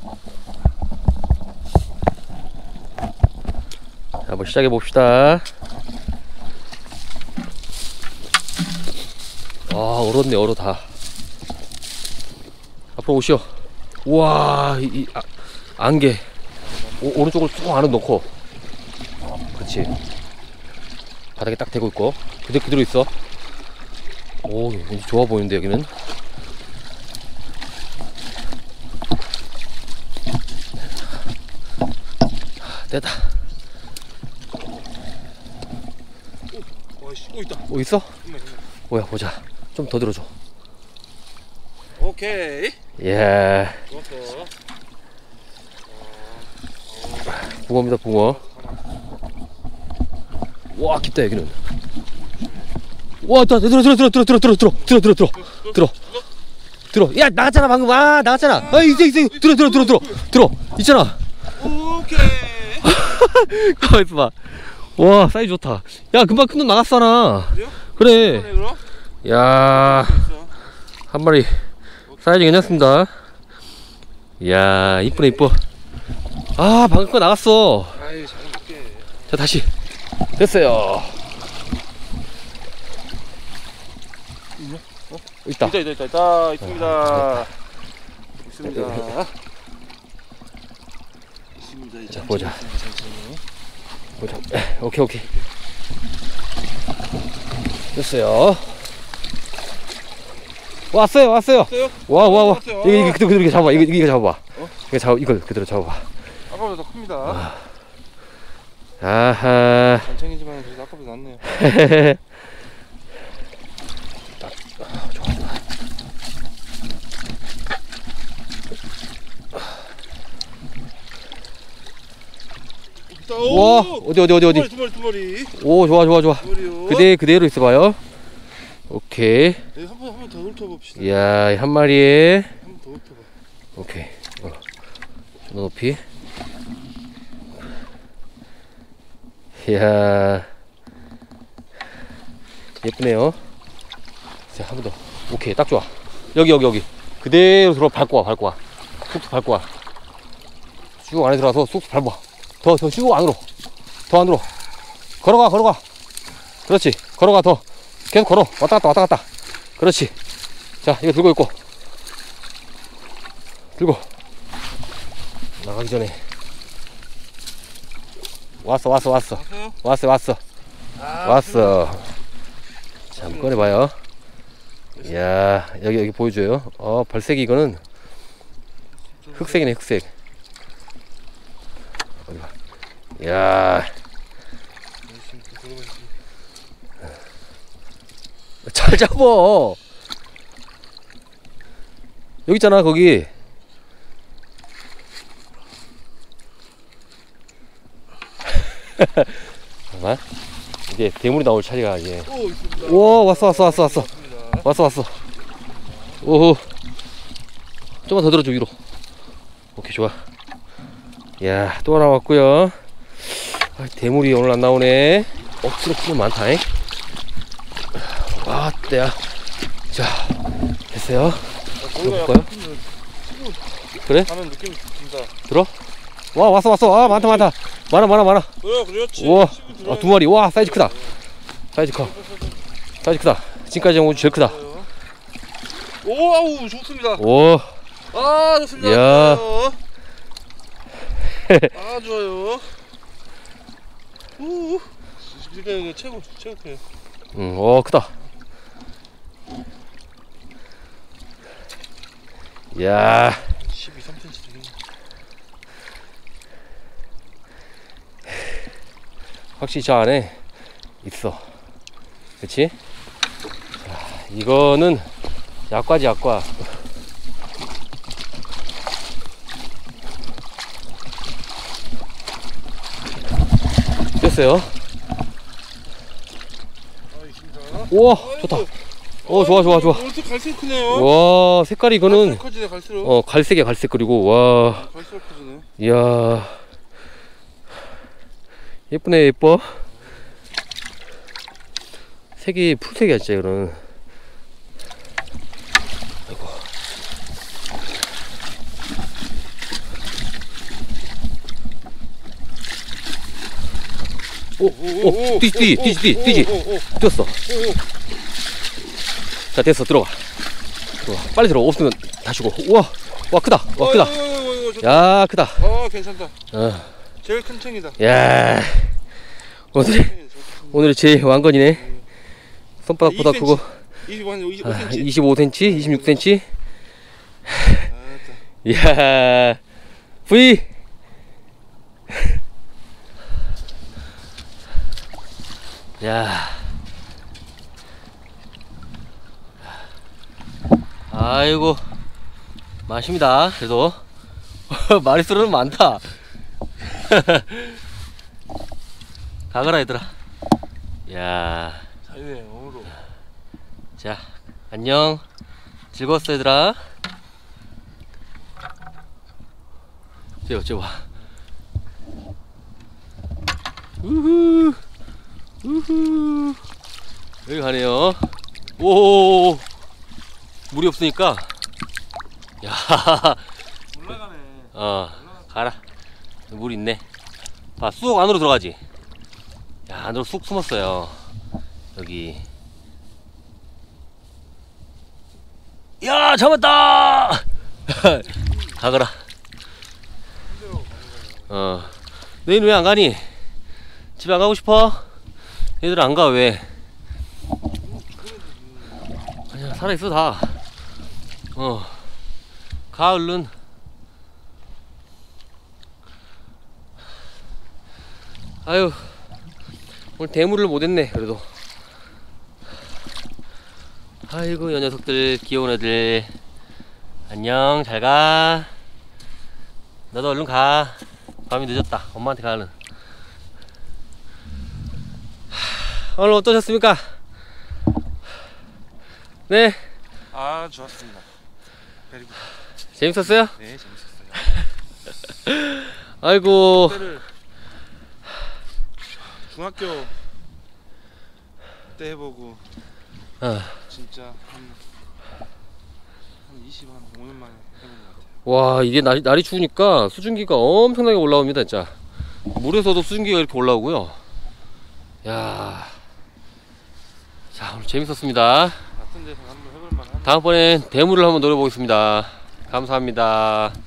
자, 한번 시작해 봅시다. 아, 얼었네, 얼어 다. 앞으로 오시오. 우와, 안개. 오른쪽을 쭉 안으로 넣고. 그렇지. 바닥에 딱 대고 있고. 그대로 있어. 오, 좋아 보이는데, 여기는. 됐다. 오, 있다. 오, 있어? 뭐야, 보자. 좀 더 들어줘. 오케이. 예. 좋았어. 붕어입니다, 붕어. 와, 깊다, 여기는. 와, 들어. 야, 나갔잖아, 방금. 아, 나갔잖아. 아, 있어. 들어. 있잖아. 오케이. 가만 있어봐. 와, 사이즈 좋다. 야, 금방 큰 놈 나갔잖아. 그래요? 그래. 그럼? 야, 한 마리. 사이즈 괜찮습니다. 이야, 이쁘네, 이뻐. 아, 방금 거 나갔어. 아이, 잘 먹게. 자, 다시. 됐어요. 있다. 있습니다. 있습니다. 자, 보자. 오케이. 됐어요. 왔어요. 와. 이거 그대로 잡아봐. 이거 잡아봐. 이거 그대로 잡아봐. 아까보다 더 큽니다. 아하. 잔챙이지만 그래도 아까보다 낫네요. 좋아. 와, 어디. 두 마리. 오, 좋아. 머리요. 그대로 있어봐요. 오케이. 네, 한번 더 훑어봅시다. 이야, 한 마리에. 한번 더 훑어봐. 오케이. 좀 더 높이. 이야, 예쁘네요. 자, 한 번 더. 오케이, 딱 좋아. 여기. 그대로 밟고 와. 쑥쑥 밟고 와. 쭉 안에 들어가서 쑥쑥 밟아. 더 쭉 안으로. 더 안으로. 걸어가. 그렇지. 걸어가, 더. 계속 걸어. 왔다 갔다. 그렇지. 자, 이거 들고 있고. 들고. 나가기 전에. 왔어. 왔어요? 왔어. 자, 한번 꺼내봐요. 이야, 여기 보여줘요. 발색이 이거는 흑색이네, 흑색. 어디 봐. 이야. 잘 잡어. 여기 있잖아, 거기. 잠깐만. 이게 대물이 나올 차례가 이제. 오, 왔어. 오호. 좀만 더 들어줘, 위로. 오케이, 좋아. 이야, 또 하나 왔고요. 대물이 오늘 안 나오네. 억지로 풀면 많다잉. 와, 때야. 자, 됐어요. 볼까요? 그래? 하는 느낌이 듭니다. 들어? 와, 왔어. 아, 많다. 많아. 그렇지. 우와, 두 마리. 와, 사이즈 크다. 사이즈 크다. 지금까지 온 제일 크다. 오, 아우, 좋습니다. 오, 아, 좋습니다. 이야. 아, 좋아요. 우, 이게 최고 크요. 오, 크다. 이야. 12, 3cm 되겠네. 확실히 저 안에 있어. 그치? 자, 이거는 약과지, 약과. 됐어요. 우와, 좋다. 좋아. 어떻게 갈색 크네요. 와, 색깔이 이거는 커지네, 갈수록. 갈색이야, 갈색. 그리고 와, 갈수록 커지네. 이야, 예쁘네, 예뻐. 색이 풀색이야, 진짜 이거는. 아이고. 오, 뛰지. 뛰었어. 자, 됐어. 들어가. 빨리 들어가. 없으면 다시고. 와, 크다. 야, 크다. 괜찮다. 제일 큰 챙이다. 야, 오늘의 제 왕건이네. 손바닥보다 크고. 25cm, 26cm. 이야, V. 야, 아이고, 맛입니다. 그래도 마리수는 많다. 가거라 얘들아. 야, 자유의 영으로. 자, 안녕. 즐거웠어 얘들아. 쟤봐. 우후. 여기 가네요. 오, 물이 없으니까. 야, 올라가네. 가라. 물 있네. 봐, 쑥 안으로 들어가지. 야, 안으로 쑥 숨었어요. 여기. 야, 잡았다. 가거라. 너희는 왜 안 가니? 집에 안 가고 싶어? 얘들 안 가, 왜? 아니야, 살아있어, 다. 가, 얼른. 아유, 오늘 대물을 못했네, 그래도. 아이고, 요 녀석들, 귀여운 애들. 안녕, 잘 가. 너도 얼른 가. 밤이 늦었다. 엄마한테 가는. 오늘 어떠셨습니까? 네. 좋았습니다. 베리굿. 재밌었어요? 네, 재밌었어요. 아이고. 그때를 중학교 때 해보고 진짜 한 25년 만에 해본 것 같아요. 와, 이게 날이 추우니까 수증기가 엄청나게 올라옵니다, 진짜. 물에서도 수증기가 이렇게 올라오고요. 야, 자, 오늘 재밌었습니다. 같은 데서 한번 해볼 만한. 다음번엔 대물을 한번 노려보겠습니다. 감사합니다.